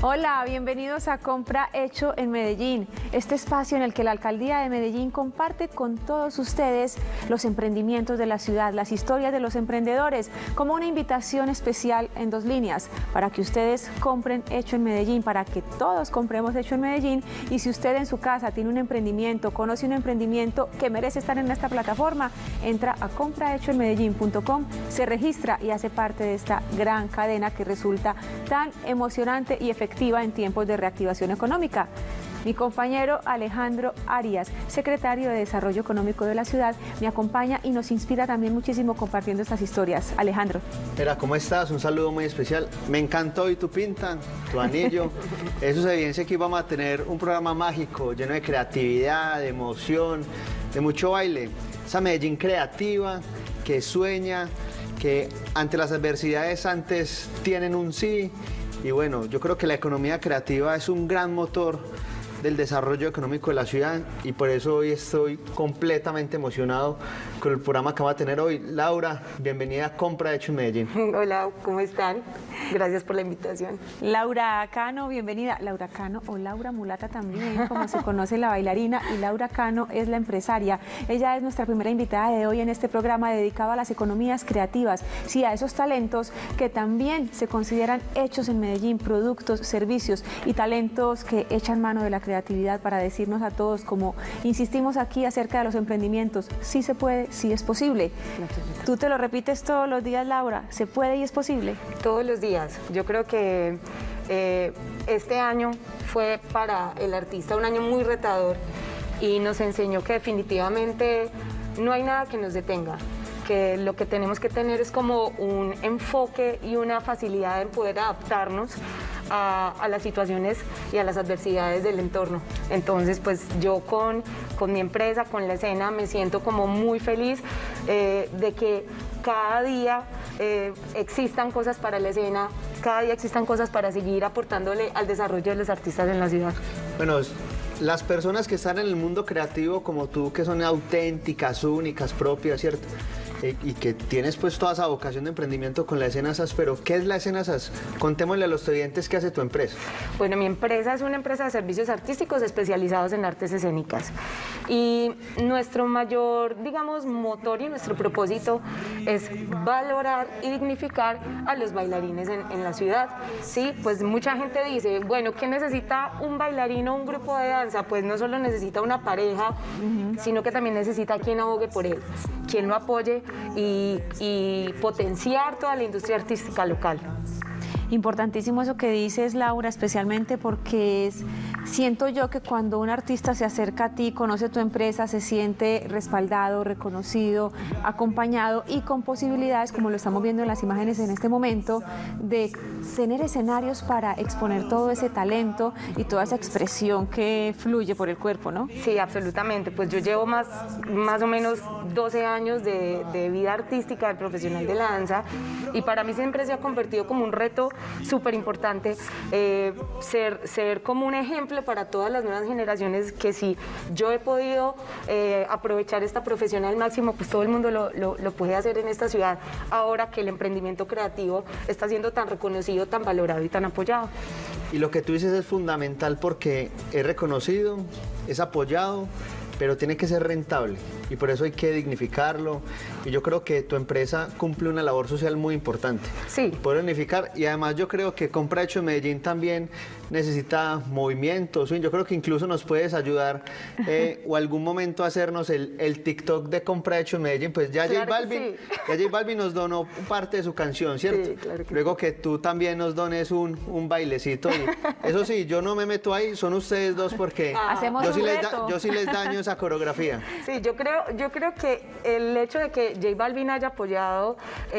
Hola, bienvenidos a Compra Hecho en Medellín, este espacio en el que la Alcaldía de Medellín comparte con todos ustedes los emprendimientos de la ciudad, las historias de los emprendedores, como una invitación especial en dos líneas, para que ustedes compren Hecho en Medellín, para que todos compremos Hecho en Medellín. Y si usted en su casa tiene un emprendimiento, conoce un emprendimiento que merece estar en esta plataforma, entra a comprahechoenmedellin.com, se registra y hace parte de esta gran cadena que resulta tan emocionante y efectiva en tiempos de reactivación económica. Mi compañero Alejandro Arias, secretario de Desarrollo Económico de la ciudad, me acompaña y nos inspira también muchísimo compartiendo estas historias. Alejandro. Mira, ¿cómo estás? Un saludo muy especial. Me encantó hoy tu pinta, tu anillo. Eso se evidencia que vamos a tener un programa mágico, lleno de creatividad, de emoción, de mucho baile. Esa Medellín creativa, que sueña, que ante las adversidades antes tienen un sí. Y bueno, yo creo que la economía creativa es un gran motor del desarrollo económico de la ciudad y por eso hoy estoy completamente emocionado con el programa que vamos a tener hoy. Laura, bienvenida a Compra Hecho en Medellín. Hola, ¿cómo están? Gracias por la invitación. Laura Cano, bienvenida. Laura Cano o Laura Mulata también, como se conoce la bailarina, y Laura Cano es la empresaria. Ella es nuestra primera invitada de hoy en este programa dedicado a las economías creativas, sí, a esos talentos que también se consideran hechos en Medellín, productos, servicios y talentos que echan mano de la creatividad para decirnos a todos, como insistimos aquí acerca de los emprendimientos, sí se puede, sí es posible. Tú te lo repites todos los días, Laura, ¿se puede y es posible? Todos los días. Yo creo que este año fue para el artista un año muy retador y nos enseñó que definitivamente no hay nada que nos detenga, que lo que tenemos que tener es como un enfoque y una facilidad en poder adaptarnos a las situaciones y a las adversidades del entorno. Entonces, pues yo con mi empresa, con la escena, me siento como muy feliz de que cada día existan cosas para la escena, cada día existan cosas para seguir aportándole al desarrollo de los artistas en la ciudad. Bueno, las personas que están en el mundo creativo como tú, que son auténticas, únicas, propias, ¿cierto? Y que tienes pues toda esa vocación de emprendimiento con la Escena SAS, pero ¿qué es la Escena SAS? Contémosle a los estudiantes qué hace tu empresa. Bueno, mi empresa es una empresa de servicios artísticos especializados en artes escénicas y nuestro mayor, digamos, motor y nuestro propósito es valorar y dignificar a los bailarines en la ciudad. Sí, pues mucha gente dice, bueno, ¿qué necesita un bailarín o un grupo de danza? Pues no solo necesita una pareja, sino que también necesita quien abogue por él, quien lo apoye y potenciar toda la industria artística local. Importantísimo eso que dices, Laura, especialmente porque siento yo que cuando un artista se acerca a ti, conoce tu empresa, se siente respaldado, reconocido, acompañado y con posibilidades, como lo estamos viendo en las imágenes en este momento, de tener escenarios para exponer todo ese talento y toda esa expresión que fluye por el cuerpo, ¿no? Sí, absolutamente. Pues yo llevo más o menos 12 años de vida artística, de profesional de la danza, y para mí siempre se ha convertido como un reto súper importante ser como un ejemplo para todas las nuevas generaciones, que si yo he podido aprovechar esta profesión al máximo, pues todo el mundo lo puede hacer en esta ciudad, ahora que el emprendimiento creativo está siendo tan reconocido, tan valorado y tan apoyado. Y lo que tú dices es fundamental porque es reconocido, es apoyado, pero tiene que ser rentable y por eso hay que dignificarlo, y yo creo que tu empresa cumple una labor social muy importante. Sí. Poder dignificar, y además yo creo que Compra Hecho en Medellín también necesita movimientos. Yo creo que incluso nos puedes ayudar o algún momento hacernos el TikTok de Compra Hecho en Medellín. Pues ya claro J Balvin nos donó parte de su canción, ¿cierto? Sí, claro que luego que tú también nos dones un bailecito. Y eso sí, yo no me meto ahí, son ustedes dos porque yo sí les daño esa coreografía. Sí, yo creo que el hecho de que J Balvin haya apoyado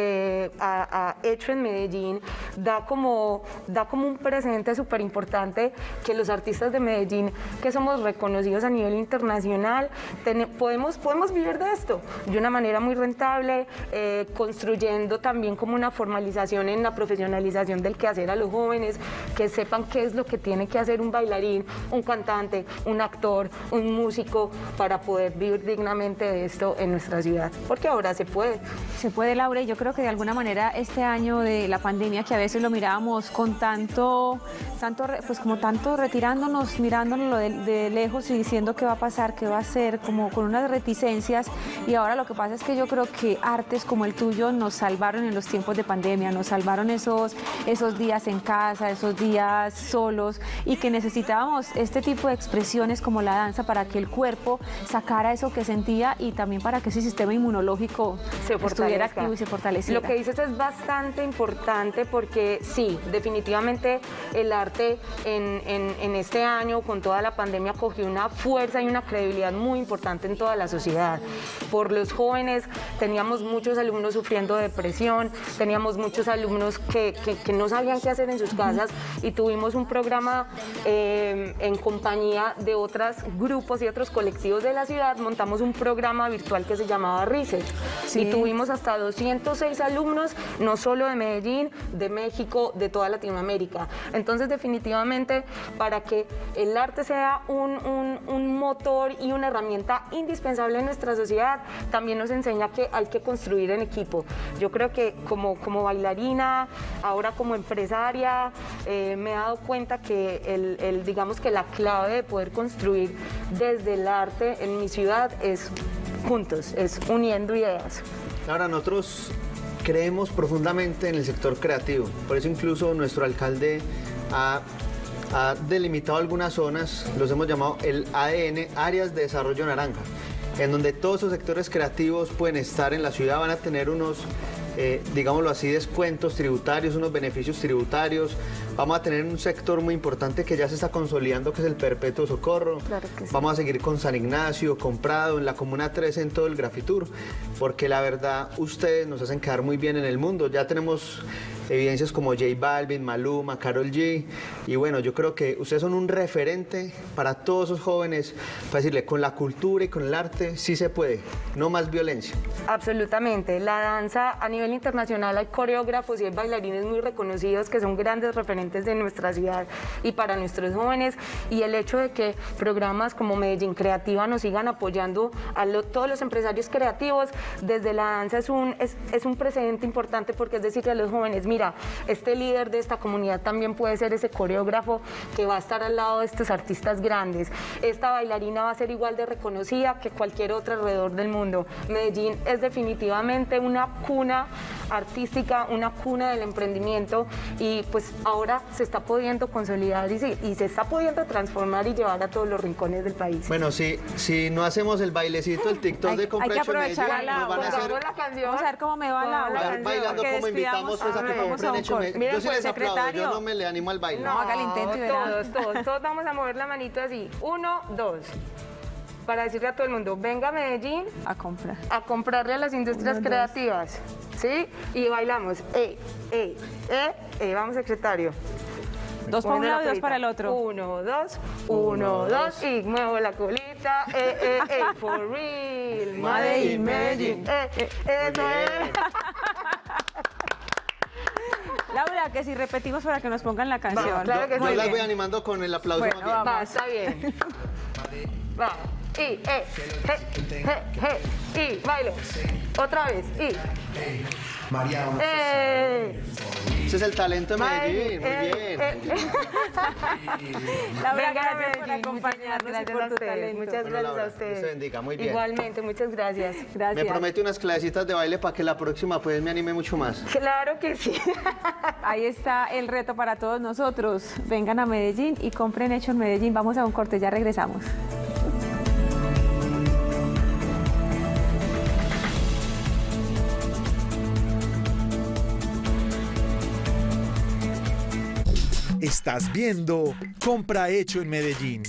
a Hecho en Medellín da como un presente súper importante, que los artistas de Medellín, que somos reconocidos a nivel internacional, podemos vivir de esto de una manera muy rentable, construyendo también como una formalización en la profesionalización del quehacer a los jóvenes, que sepan qué es lo que tiene que hacer un bailarín, un cantante, un actor, un músico, para poder vivir dignamente de esto en nuestra ciudad, porque ahora se puede. Se puede, Laura, y yo creo que de alguna manera este año de la pandemia, que a veces lo mirábamos con tanto retirándonos, mirándolo de lejos y diciendo qué va a pasar, qué va a ser, como con unas reticencias, y ahora lo que pasa es que yo creo que artes como el tuyo nos salvaron en los tiempos de pandemia, nos salvaron esos días en casa, esos días solos, y que necesitábamos este tipo de expresiones como la danza para que el cuerpo sacara eso que sentía y también para que ese sistema inmunológico estuviera activo y se fortaleciera. Lo que dices es bastante importante porque sí, definitivamente el arte en este año con toda la pandemia cogió una fuerza y una credibilidad muy importante en toda la sociedad. Por los jóvenes teníamos muchos alumnos sufriendo de depresión, teníamos muchos alumnos que no sabían qué hacer en sus casas y tuvimos un programa en compañía de otros grupos y otros colectivos de la ciudad, montamos un programa virtual que se llamaba Reset y tuvimos hasta 206 alumnos, no solo de Medellín, de México, de toda Latinoamérica. Entonces definitivamente para que el arte sea un motor y una herramienta indispensable en nuestra sociedad, también nos enseña que hay que construir en equipo. Yo creo que como bailarina, ahora como empresaria, me he dado cuenta que digamos que la clave de poder construir desde el arte en mi ciudad es juntos, es uniendo ideas. Ahora, nosotros creemos profundamente en el sector creativo, por eso incluso nuestro alcalde ha delimitado algunas zonas, los hemos llamado el ADN, Áreas de Desarrollo Naranja, en donde todos esos sectores creativos pueden estar en la ciudad, van a tener unos, digámoslo así, descuentos tributarios, unos beneficios tributarios. Vamos a tener un sector muy importante que ya se está consolidando, que es el Perpetuo Socorro. Claro que sí. Vamos a seguir con San Ignacio, con Prado, en la Comuna 13, en todo el Grafitur, porque la verdad ustedes nos hacen quedar muy bien en el mundo. Ya tenemos evidencias como J Balvin, Maluma, Karol G, y bueno, yo creo que ustedes son un referente para todos esos jóvenes, para decirle, con la cultura y con el arte sí se puede, no más violencia. Absolutamente, la danza a nivel internacional hay coreógrafos y hay bailarines muy reconocidos que son grandes referentes de nuestra ciudad y para nuestros jóvenes, y el hecho de que programas como Medellín Creativa nos sigan apoyando a todos los empresarios creativos desde la danza es un precedente importante, porque es decirle a los jóvenes, mira, este líder de esta comunidad también puede ser ese coreógrafo que va a estar al lado de estos artistas grandes. Esta bailarina va a ser igual de reconocida que cualquier otra alrededor del mundo. Medellín es definitivamente una cuna artística, una cuna del emprendimiento, y pues ahora se está pudiendo consolidar y se está pudiendo transformar y llevar a todos los rincones del país. Bueno, si no hacemos el bailecito, el TikTok de Compra Hecho Medellín, nos van a hacer... Vamos a ver cómo me va la bailando, como invitamos pues a que compren Hecho Medellín. Yo sí les aplaudo, yo no me le animo al baile. No, haga el intento y verá. Todos vamos a mover la manito así, 1, 2, para decirle a todo el mundo, venga a Medellín a comprarle a las industrias creativas, ¿sí? Y bailamos, vamos secretario. Dos para un lado y dos para el otro. 1, 2, 1, 2, y muevo la colita, for real, Medellín, Medellín, eso es. Laura, que si repetimos para que nos pongan la canción. Vamos, claro que yo las voy animando con el aplauso. Bueno, vamos. Va, está bien. Va. Y baile. Otra vez. Ese es el talento de Medellín, muy bien. Laura, gracias por acompañarnos y por tu talento. Muchas gracias a ustedes. Dios te bendiga, muy bien. Igualmente, muchas gracias. Me promete unas clasecitas de baile para que la próxima pues me anime mucho más. Claro que sí. Ahí está el reto para todos nosotros. Vengan a Medellín y compren Hecho en Medellín. Vamos a un corte, ya regresamos. Estás viendo Compra Hecho en Medellín.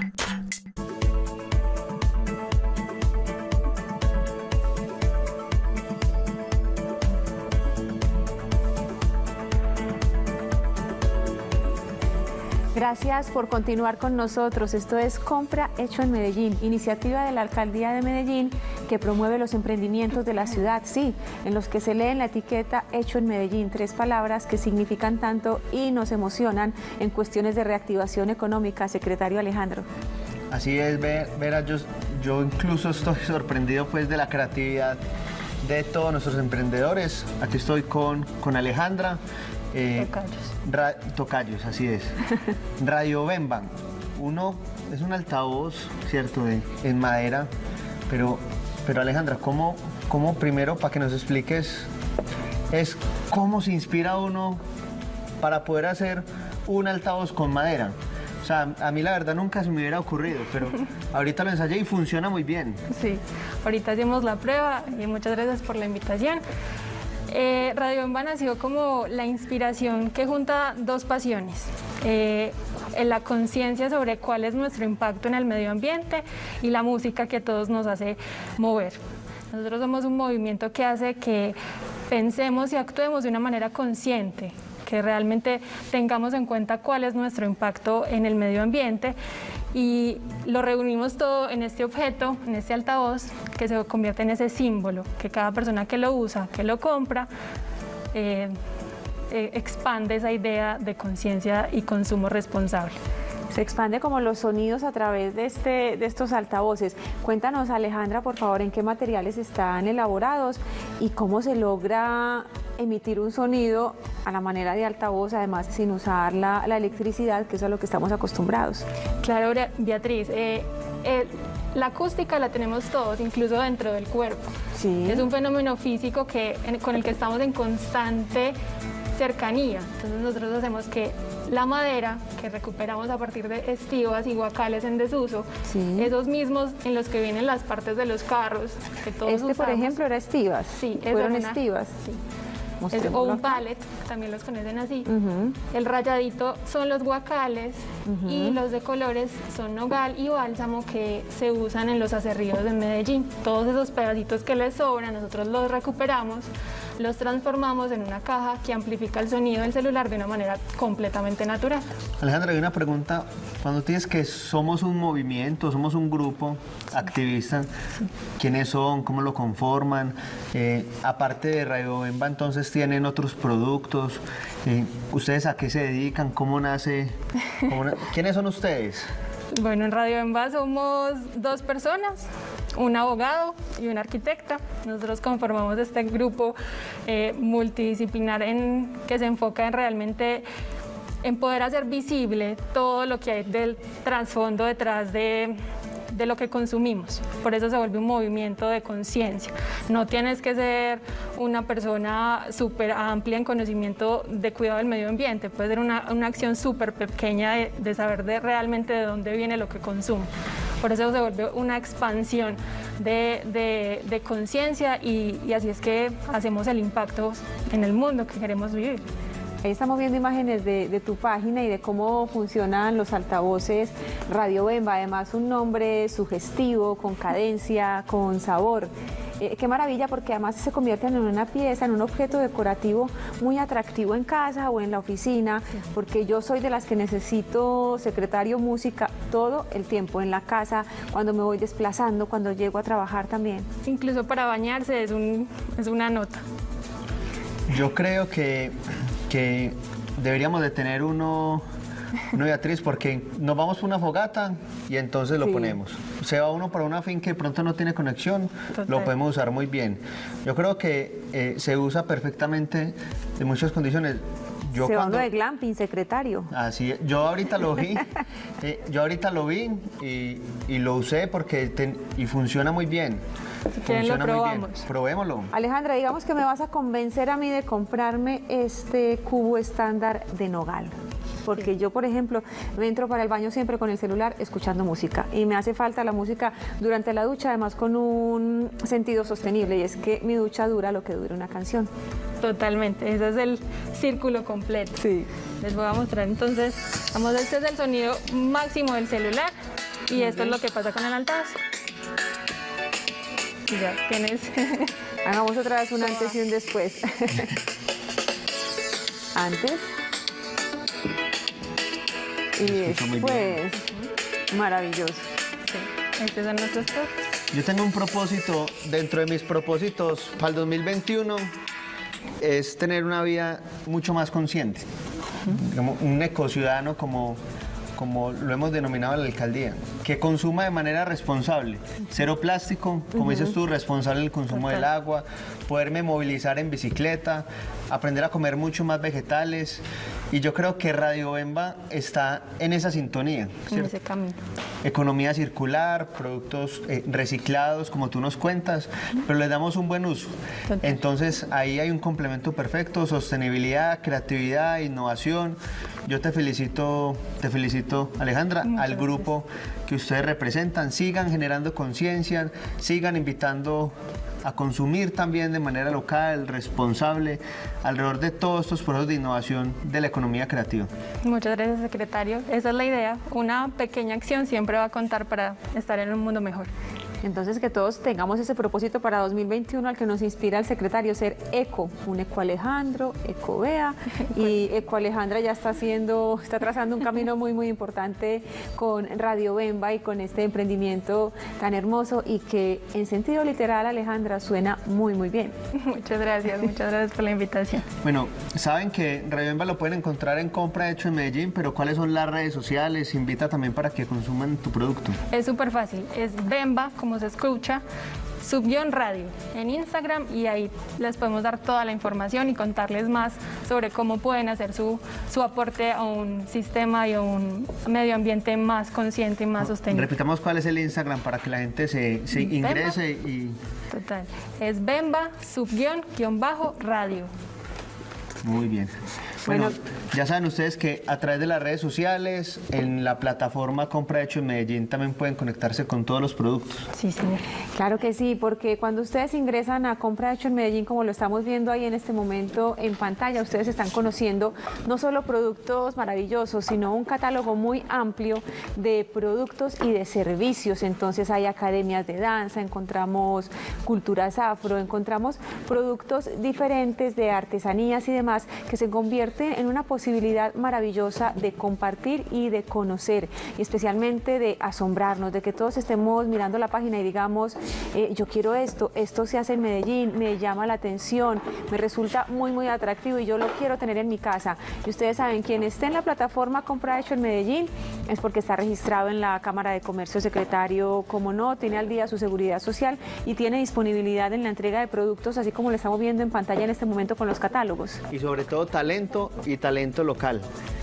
Gracias por continuar con nosotros. Esto es Compra Hecho en Medellín, iniciativa de la Alcaldía de Medellín que promueve los emprendimientos de la ciudad, sí, en los que se lee en la etiqueta Hecho en Medellín, 3 palabras que significan tanto y nos emocionan en cuestiones de reactivación económica. Secretario Alejandro. Así es, Vera, yo yo incluso estoy sorprendido pues de la creatividad de todos nuestros emprendedores. Aquí estoy con Alejandra. Tocayos, así es. Radio Bemba. Uno es un altavoz, ¿cierto? En madera. Pero Alejandra, ¿cómo primero, para que nos expliques, es cómo se inspira uno para poder hacer un altavoz con madera? O sea, a mí la verdad nunca se me hubiera ocurrido, pero ahorita lo ensayé y funciona muy bien. Sí, ahorita hicimos la prueba y muchas gracias por la invitación. Radio Bemba nació como la inspiración que junta dos pasiones. En la conciencia sobre cuál es nuestro impacto en el medio ambiente y la música que a todos nos hace mover. Nosotros somos un movimiento que hace que pensemos y actuemos de una manera consciente, que realmente tengamos en cuenta cuál es nuestro impacto en el medio ambiente y lo reunimos todo en este objeto, en este altavoz, que se convierte en ese símbolo, que cada persona que lo usa, que lo compra, expande esa idea de conciencia y consumo responsable. Se expande como los sonidos a través de estos altavoces. Cuéntanos, Alejandra, por favor, en qué materiales están elaborados y cómo se logra emitir un sonido a la manera de altavoz, además sin usar la electricidad, que es a lo que estamos acostumbrados. Claro, Beatriz, la acústica la tenemos todos, incluso dentro del cuerpo. Sí. Es un fenómeno físico con el que estamos en constante cercanía. Entonces nosotros hacemos que la madera que recuperamos a partir de estivas y guacales en desuso, sí, esos mismos en los que vienen las partes de los carros que todos usamos. Por ejemplo, era estivas. Sí, fueron estivas. Sí. O un pallet, también los conocen así. El rayadito son los guacales y los de colores son nogal y bálsamo, que se usan en los aserríos de Medellín. Todos esos pedacitos que les sobran, nosotros los recuperamos, los transformamos en una caja que amplifica el sonido del celular de una manera completamente natural. Alejandra, hay una pregunta. Cuando tú dices que somos un movimiento, somos un grupo activista, ¿quiénes son? ¿Cómo lo conforman? Aparte de Radio Bemba, entonces, ¿tienen otros productos? ¿Ustedes a qué se dedican? ¿Cómo nace? ¿Quiénes son ustedes? Bueno, en Radio Bemba somos dos personas, un abogado y una arquitecta. Nosotros conformamos este grupo multidisciplinar que se enfoca en realmente en poder hacer visible todo lo que hay del trasfondo detrás de lo que consumimos. Por eso se vuelve un movimiento de conciencia. No tienes que ser una persona súper amplia en conocimiento de cuidado del medio ambiente, puede ser una acción súper pequeña de saber realmente de dónde viene lo que consumo. Por eso se vuelve una expansión de conciencia y así es que hacemos el impacto en el mundo que queremos vivir. Ahí estamos viendo imágenes de tu página y de cómo funcionan los altavoces Radio Bemba, además un nombre sugestivo, con cadencia, con sabor. Qué maravilla, porque además se convierten en una pieza, en un objeto decorativo muy atractivo en casa o en la oficina, porque yo soy de las que necesito secretario, música todo el tiempo en la casa, cuando me voy desplazando, cuando llego a trabajar también. Incluso para bañarse es una nota. Yo creo que deberíamos de tener uno, Beatriz, porque nos vamos por una fogata y entonces lo ponemos. Se va uno para una finca que de pronto no tiene conexión, lo podemos usar muy bien. Yo creo que se usa perfectamente en muchas condiciones. Se va uno de glamping, secretario. Así es. Yo ahorita lo vi, y lo usé y funciona muy bien. Si quieren lo probamos. Probémoslo. Alejandra, digamos que me vas a convencer a mí de comprarme este cubo estándar de nogal. Porque yo, por ejemplo, me entro para el baño siempre con el celular escuchando música y me hace falta la música durante la ducha, además con un sentido sostenible, y es que mi ducha dura lo que dura una canción. Totalmente, ese es el círculo completo. Sí. Les voy a mostrar entonces, este es el sonido máximo del celular y esto es lo que pasa con el altavoz. Y ya tienes... Hagamos otra vez un antes y un después. Antes. Y después. Maravilloso. Sí, estos son nuestros propósitos. Yo tengo un propósito, dentro de mis propósitos para el 2021, es tener una vida mucho más consciente. Como un ecociudadano, como lo hemos denominado en la alcaldía, que consuma de manera responsable, cero plástico, como dices tú, responsable en el consumo del agua, poderme movilizar en bicicleta, aprender a comer mucho más vegetales, y yo creo que Radio Bemba está en esa sintonía, ¿cierto? En ese camino. Economía circular, productos reciclados, como tú nos cuentas, pero les damos un buen uso. Total. Entonces ahí hay un complemento perfecto, sostenibilidad, creatividad, innovación. Yo te felicito Alejandra, al grupo que ustedes representan. Sigan generando conciencia, sigan invitando a consumir también de manera local, responsable, alrededor de todos estos procesos de innovación de la economía creativa. Muchas gracias, secretario. Esa es la idea. Una pequeña acción siempre va a contar para estar en un mundo mejor. Entonces, que todos tengamos ese propósito para 2021 al que nos inspira el secretario, ser eco, un eco Alejandro, eco Bea, y eco Alejandra ya está trazando un camino muy importante con Radio Bemba y con este emprendimiento tan hermoso y que en sentido literal, Alejandra, suena muy bien. Muchas gracias por la invitación. Bueno, saben que Radio Bemba lo pueden encontrar en Compra Hecho en Medellín, pero ¿cuáles son las redes sociales? Invita también para que consuman tu producto. Es súper fácil, es Bemba, como se escucha, _radio en Instagram, y ahí les podemos dar toda la información y contarles más sobre cómo pueden hacer su aporte a un sistema y a un medio ambiente más consciente y más sostenible. Repitamos cuál es el Instagram para que la gente se ingrese y... Total, es Bemba _radio. Muy bien. Bueno, ya saben ustedes que a través de las redes sociales, en la plataforma Compra Hecho en Medellín, también pueden conectarse con todos los productos. Sí, señor. Claro que sí, porque cuando ustedes ingresan a Compra Hecho en Medellín, como lo estamos viendo ahí en este momento en pantalla, ustedes están conociendo no solo productos maravillosos, sino un catálogo muy amplio de productos y de servicios. Entonces hay academias de danza, encontramos culturas afro, encontramos productos diferentes de artesanías y demás que se convierten en una posibilidad maravillosa de compartir y de conocer, y especialmente de asombrarnos, de que todos estemos mirando la página y digamos, yo quiero esto se hace en Medellín, me llama la atención, me resulta muy atractivo y yo lo quiero tener en mi casa. Y ustedes saben, quien esté en la plataforma Compra Hecho en Medellín es porque está registrado en la Cámara de Comercio, secretario, como no, tiene al día su seguridad social y tiene disponibilidad en la entrega de productos, así como lo estamos viendo en pantalla en este momento con los catálogos. Y sobre todo talento y talento local.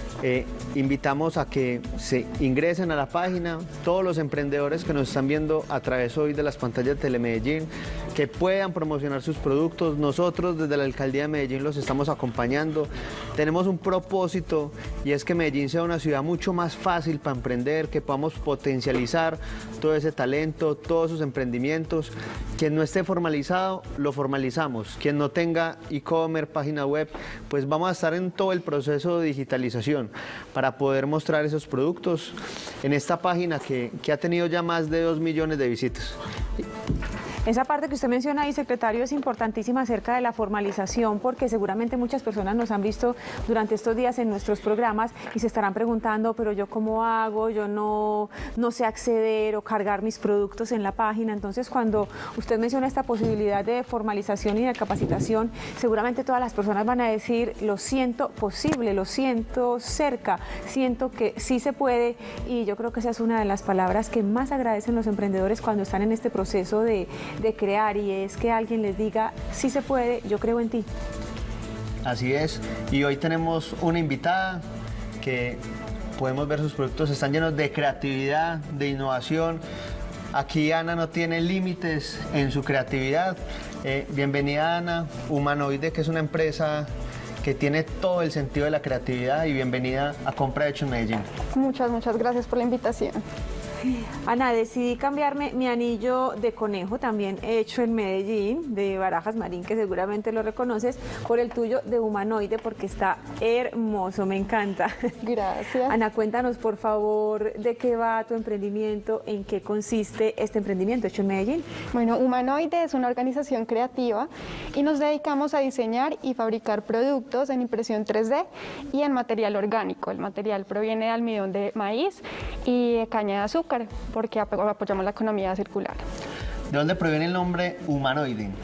Invitamos a que se ingresen a la página, todos los emprendedores que nos están viendo a través hoy de las pantallas de Telemedellín, que puedan promocionar sus productos. Nosotros desde la Alcaldía de Medellín los estamos acompañando. Tenemos un propósito y es que Medellín sea una ciudad mucho más fácil para emprender, que podamos potencializar todo ese talento, todos sus emprendimientos. Quien no esté formalizado, lo formalizamos. Quien no tenga e-commerce, página web, pues vamos a estar en todo el proceso de digitalización para poder mostrar esos productos en esta página que ha tenido ya más de 2 millones de visitas. Esa parte que usted menciona ahí, secretario, es importantísima acerca de la formalización, porque seguramente muchas personas nos han visto durante estos días en nuestros programas y se estarán preguntando, pero yo cómo hago, yo no sé acceder o cargar mis productos en la página. Entonces, cuando usted menciona esta posibilidad de formalización y de capacitación, seguramente todas las personas van a decir, lo siento posible, lo siento cerca, siento que sí se puede, y yo creo que esa es una de las palabras que más agradecen los emprendedores cuando están en este proceso de crear, y es que alguien les diga, sí se puede, yo creo en ti. Así es, y hoy tenemos una invitada que podemos ver sus productos, están llenos de creatividad, de innovación. Aquí Ana no tiene límites en su creatividad. Bienvenida, Ana, Humanoide, que es una empresa que tiene todo el sentido de la creatividad, y bienvenida a Compra Hecho en Medellín. Muchas gracias por la invitación. Ana, decidí cambiarme mi anillo de conejo, también hecho en Medellín, de Barajas Marín, que seguramente lo reconoces, por el tuyo de Humanoide, porque está hermoso, me encanta. Gracias. Ana, cuéntanos por favor de qué va tu emprendimiento, en qué consiste este emprendimiento hecho en Medellín. Bueno, Humanoide es una organización creativa y nos dedicamos a diseñar y fabricar productos en impresión 3D y en material orgánico. El material proviene de almidón de maíz y de caña de azúcar, porque apoyamos la economía circular. ¿De dónde proviene el nombre Humanoide?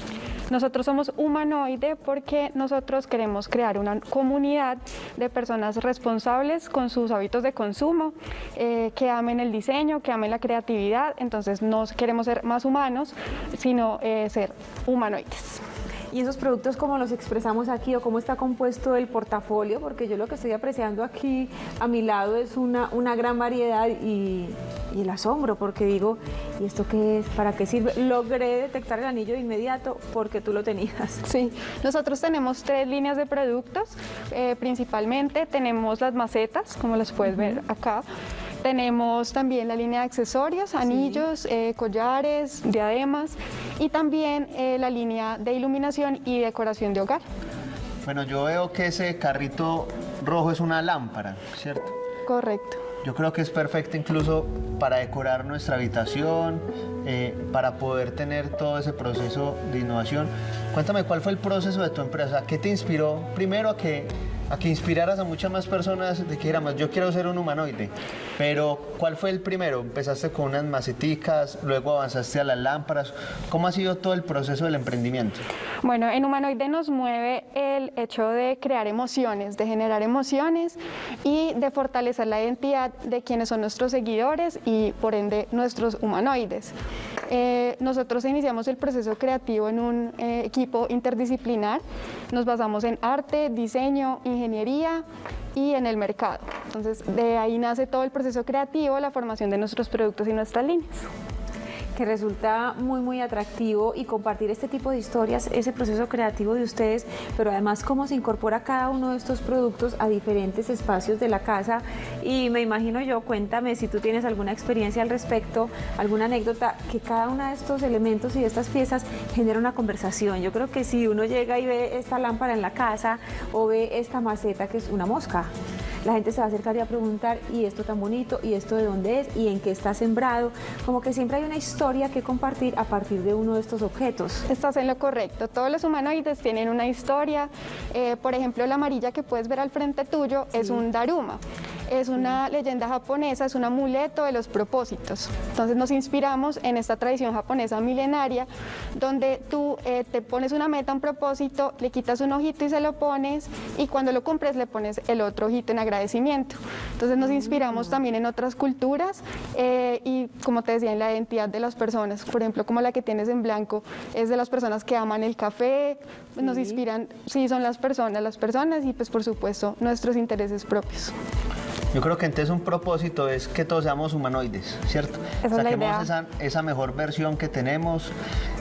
Nosotros somos humanoide porque nosotros queremos crear una comunidad de personas responsables con sus hábitos de consumo, que amen el diseño, que amen la creatividad. Entonces no queremos ser más humanos, sino ser humanoides. ¿Y esos productos cómo los expresamos aquí o cómo está compuesto el portafolio? Porque yo lo que estoy apreciando aquí a mi lado es una gran variedad y el asombro, porque digo, ¿y esto qué es? ¿Para qué sirve? Logré detectar el anillo de inmediato porque tú lo tenías. Sí, nosotros tenemos 3 líneas de productos, principalmente tenemos las macetas, como las puedes ver acá. Tenemos también la línea de accesorios, anillos, collares, diademas y también la línea de iluminación y decoración de hogar. Bueno, yo veo que ese carrito rojo es una lámpara, ¿cierto? Correcto. Yo creo que es perfecto incluso para decorar nuestra habitación, para poder tener todo ese proceso de innovación. Cuéntame, ¿cuál fue el proceso de tu empresa? ¿Qué te inspiró primero a que inspiraras a muchas más personas de que dijéramos, yo quiero ser un humanoide? Pero, ¿cuál fue el primero? ¿Empezaste con unas maceticas, luego avanzaste a las lámparas? ¿Cómo ha sido todo el proceso del emprendimiento? Bueno, en humanoide nos mueve el hecho de crear emociones, de generar emociones y de fortalecer la identidad de quienes son nuestros seguidores y, por ende, nuestros humanoides. Nosotros iniciamos el proceso creativo en un equipo interdisciplinar. Nos basamos en arte, diseño, ingeniería y en el mercado. Entonces, de ahí nace todo el proceso creativo, la formación de nuestros productos y nuestras líneas. Que resulta muy atractivo y compartir este tipo de historias, ese proceso creativo de ustedes, pero además cómo se incorpora cada uno de estos productos a diferentes espacios de la casa. Y me imagino yo, cuéntame si tú tienes alguna experiencia al respecto, alguna anécdota, que cada uno de estos elementos y de estas piezas genera una conversación. Yo creo que si uno llega y ve esta lámpara en la casa o ve esta maceta que es una mosca, la gente se va a acercar y a preguntar, ¿y esto tan bonito? ¿Y esto de dónde es? ¿Y en qué está sembrado? Como que siempre hay una historia que compartir a partir de uno de estos objetos. Estás en lo correcto. Todos los humanoides tienen una historia. Por ejemplo, la amarilla que puedes ver al frente tuyo es un daruma. Es una leyenda japonesa, es un amuleto de los propósitos. Entonces nos inspiramos en esta tradición japonesa milenaria, donde tú te pones una meta, un propósito, le quitas un ojito y se lo pones, y cuando lo cumples le pones el otro ojito en agradecimiento. Entonces nos inspiramos también en otras culturas y, como te decía, en la identidad de las personas. Por ejemplo, como la que tienes en blanco, es de las personas que aman el café. Nos inspiran, sí, son las personas y, pues, por supuesto, nuestros intereses propios. Yo creo que entonces un propósito es que todos seamos humanoides, ¿cierto? Esa es la idea. Esa mejor versión que tenemos.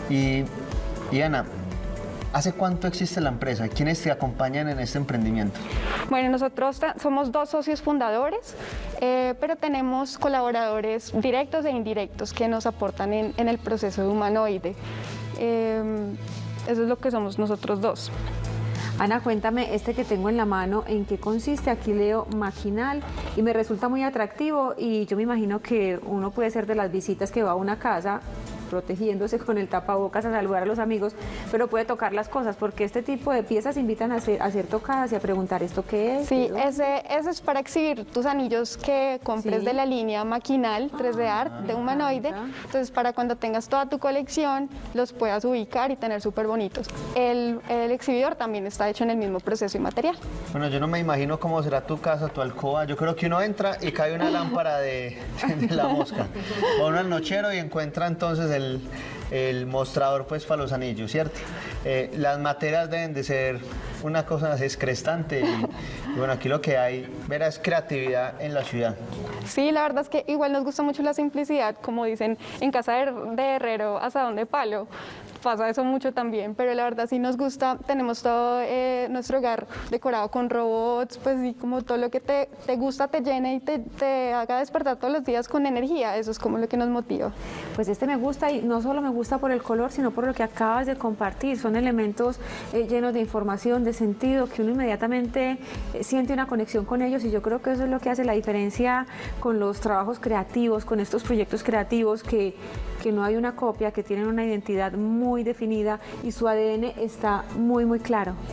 Y Ana, ¿hace cuánto existe la empresa? ¿Quiénes te acompañan en este emprendimiento? Bueno, nosotros somos 2 socios fundadores, pero tenemos colaboradores directos e indirectos que nos aportan en el proceso de humanoide. Eso es lo que somos nosotros 2. Ana, cuéntame este que tengo en la mano, ¿en qué consiste? Aquí leo maquinal y me resulta muy atractivo, y yo me imagino que uno puede ser de las visitas que va a una casa protegiéndose con el tapabocas a saludar a los amigos, pero puede tocar las cosas, porque este tipo de piezas invitan a ser tocadas y a preguntar ¿esto qué es? Sí, ese es para exhibir tus anillos que compres de la línea maquinal 3D Art de humanoide. Entonces, para cuando tengas toda tu colección los puedas ubicar y tener súper bonitos. El exhibidor también está hecho en el mismo proceso y material. Bueno, yo no me imagino cómo será tu casa, tu alcoba. Yo creo que uno entra y cae una lámpara de la mosca. Va uno al nochero y encuentra entonces el mostrador, pues, para los anillos, ¿cierto? Las materas deben de ser una cosa descrestante y bueno, aquí lo que hay, verás, es creatividad en la ciudad. Sí, la verdad es que igual nos gusta mucho la simplicidad, como dicen, en casa de herrero, asadón de palo. Pasa eso mucho también, pero la verdad sí nos gusta. Tenemos todo nuestro hogar decorado con robots, pues, y como todo lo que te gusta, te llene y te haga despertar todos los días con energía. Eso es como lo que nos motiva. Pues este me gusta, y no solo me gusta por el color, sino por lo que acabas de compartir. Son elementos llenos de información, de sentido, que uno inmediatamente siente una conexión con ellos, y yo creo que eso es lo que hace la diferencia con los trabajos creativos, con estos proyectos creativos, que no hay una copia, que tienen una identidad muy definida y su ADN está muy claro.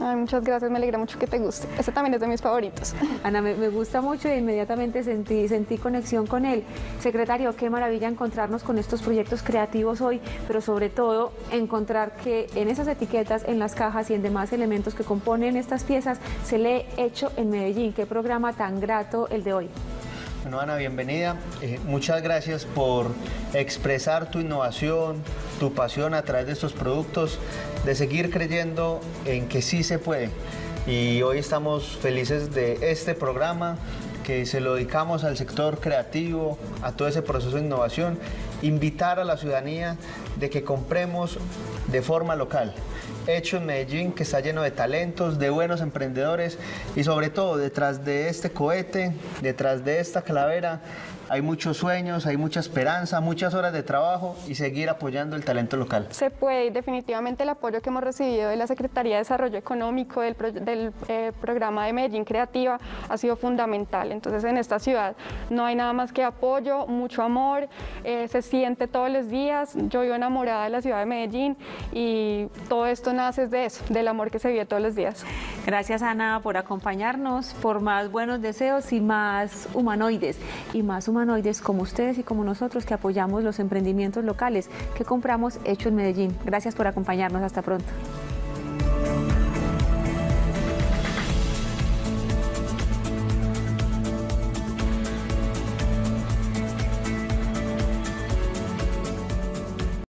Ay, muchas gracias, me alegra mucho que te guste. Ese también es de mis favoritos. Ana, me gusta mucho e inmediatamente sentí conexión con él. Secretario, qué maravilla encontrarnos con estos proyectos creativos hoy, pero sobre todo encontrar que en esas etiquetas, en las cajas y en demás elementos que componen estas piezas se lee Hecho en Medellín. Qué programa tan grato el de hoy. Bueno, Ana, bienvenida. Muchas gracias por expresar tu innovación, tu pasión a través de estos productos, de seguir creyendo en que sí se puede. Y hoy estamos felices de este programa que se lo dedicamos al sector creativo, a todo ese proceso de innovación, invitar a la ciudadanía de que compremos de forma local. Hecho en Medellín, que está lleno de talentos, de buenos emprendedores y sobre todo detrás de este cohete, detrás de esta calavera, hay muchos sueños, hay mucha esperanza, muchas horas de trabajo y seguir apoyando el talento local. Se puede, y definitivamente el apoyo que hemos recibido de la Secretaría de Desarrollo Económico, del programa de Medellín Creativa, ha sido fundamental. Entonces en esta ciudad no hay nada más que apoyo, mucho amor, se siente todos los días. Yo vivo enamorada de la ciudad de Medellín y todo esto nace de eso, del amor que se vive todos los días. Gracias, Ana, por acompañarnos, por más buenos deseos y más humanoides como ustedes y como nosotros que apoyamos los emprendimientos locales, que compramos Hecho en Medellín. Gracias por acompañarnos. Hasta pronto.